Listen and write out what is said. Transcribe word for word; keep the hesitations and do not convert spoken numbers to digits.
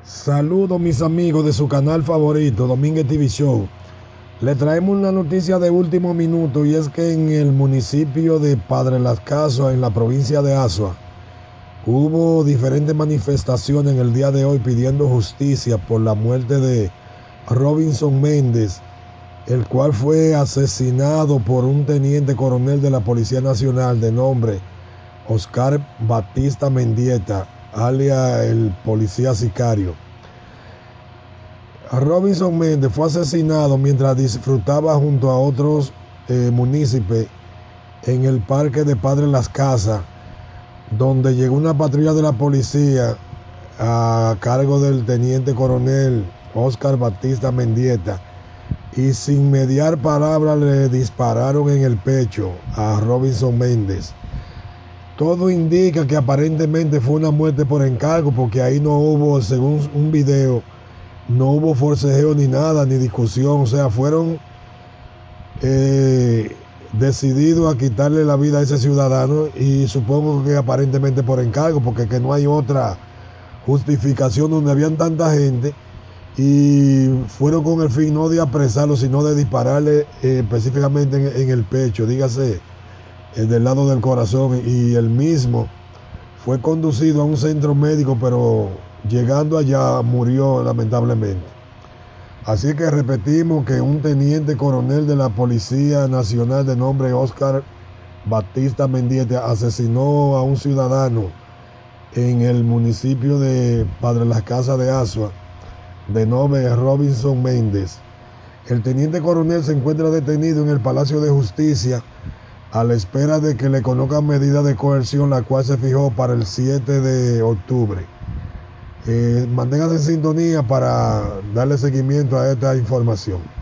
Saludos mis amigos de su canal favorito, Domínguez T V Show. Le traemos una noticia de último minuto y es que en el municipio de Padre Las Casas, en la provincia de Azua, hubo diferentes manifestaciones en el día de hoy pidiendo justicia por la muerte de Robinson Méndez, el cual fue asesinado por un teniente coronel de la Policía Nacional de nombre Oscar Batista Mendieta, alias el policía sicario. Robinson Méndez fue asesinado mientras disfrutaba junto a otros eh, municipios en el parque de Padre Las Casas, donde llegó una patrulla de la policía a cargo del teniente coronel Oscar Batista Mendieta y sin mediar palabra le dispararon en el pecho a Robinson Méndez. Todo indica que aparentemente fue una muerte por encargo, porque ahí no hubo, según un video, no hubo forcejeo ni nada, ni discusión. O sea, fueron eh, decididos a quitarle la vida a ese ciudadano y supongo que aparentemente por encargo, porque que no hay otra justificación donde habían tanta gente y fueron con el fin no de apresarlo, sino de dispararle eh, específicamente en, en el pecho, dígase, del lado del corazón, y el mismo fue conducido a un centro médico, pero llegando allá murió lamentablemente. Así que repetimos que un teniente coronel de la Policía Nacional de nombre Oscar Batista Mendieta asesinó a un ciudadano en el municipio de Padre Las Casas de Azua de nombre Robinson Méndez. El teniente coronel se encuentra detenido en el Palacio de Justicia a la espera de que le conozcan medidas de coerción, la cual se fijó para el siete de octubre. Eh, manténgase en sintonía para darle seguimiento a esta información.